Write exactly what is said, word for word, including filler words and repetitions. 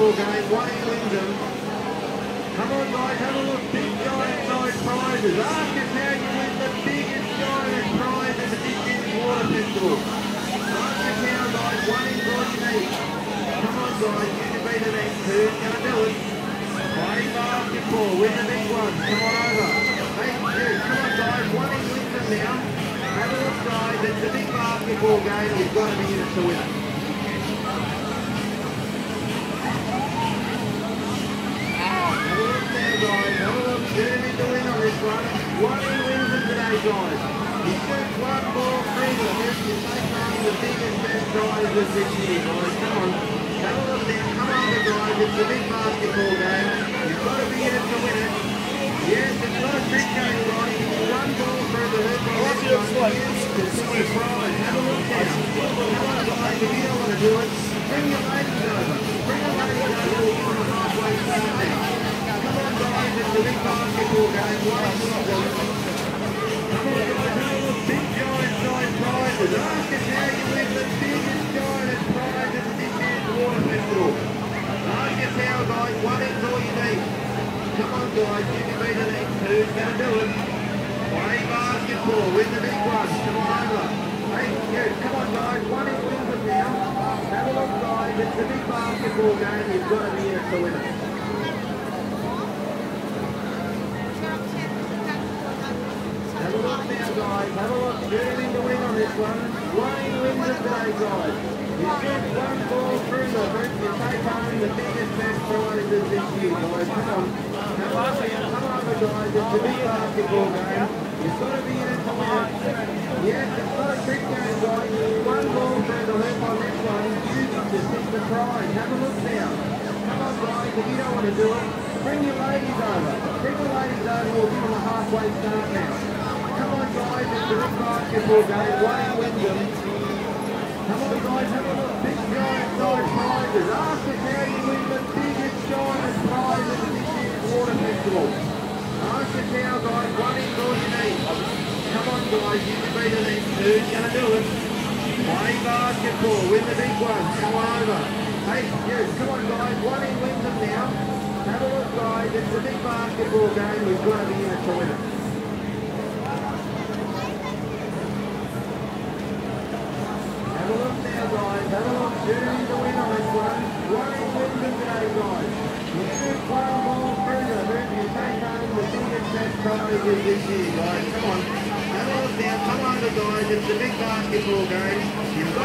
basketball game, Wayne Wyndham. Come on guys, have a look, big giant size prizes. Ask us how you win the biggest giant prize at the Big Kids Water Festival. Ask us how guys, one is all you need. Come on guys, you can be the next two, gonna do it. Play basketball, win the big one, come on over. Hey, you, come on guys, one is Wyndham now. Have a look guys, it's a big basketball game, you've got to be in it to win it. Guys, have a look, determined to win on this one. One in Wyndham today, guys. He shoots one ball through the hoop. You take home the biggest, best prizes this year, guys. Come on. Have a look now. Come over, guys. It's a big basketball game. You've got to be in it to win it. Yes, it's not a trick game, guys. One ball through the hoop on this one. Yes, it's a big prize. Have a look now. Come on, guys. If you don't want to do it, bring your ladies over. Bring your ladies over. We'll give them a halfway start now. It's a big basketball game, Wayne Wyndham. Come on guys, have a look, big giant size prizes. Ask us how you win the biggest giant prize at the Big Kids Water Festival. Ask us how guys, one is all you need. Come on guys, you can be the next two, gonna do it. Play basketball, win the big one, come on over. Hey, you, come on guys, one is Wyndham now. Have a look guys, it's a big basketball game, you've got to be in it to win it. Have a look now guys, have a look, determined to win on this one. Wayne Wyndham today guys. You shoot one ball through the hoop, you take home the biggest best prizes this year guys. Come on, have a look now, come over guys, it's a big basketball game. You've got to be in it to win it. Yes, it's not a trick game guys, one ball through the hoop on this one, you just hit the prize. Have a look now. Come on guys, if you don't want to do it, bring your ladies over. Bring your ladies over, we'll give them a halfway start now. Come on guys, it's a big basketball game, Wayne Wyndham. Come on guys, have a look, big giant size prizes. Ask us how you win the biggest giant prize at the Big Kids Water Festival. Ask us how guys, one is all you need. Come on guys, you can be the next two, gonna do it. Play basketball, win the big one, come on over. Hey, you, come on guys, one in Wyndham now. Have a look guys, it's a big basketball game, we've got to be in it to win it. Have a look now guys, have a look, determined to win on this one. One in Wyndham today guys. You shoot one ball through the hoop, you take home the biggest best prizes this year guys. Come on, have a look now, come over guys, it's a big basketball game. You've got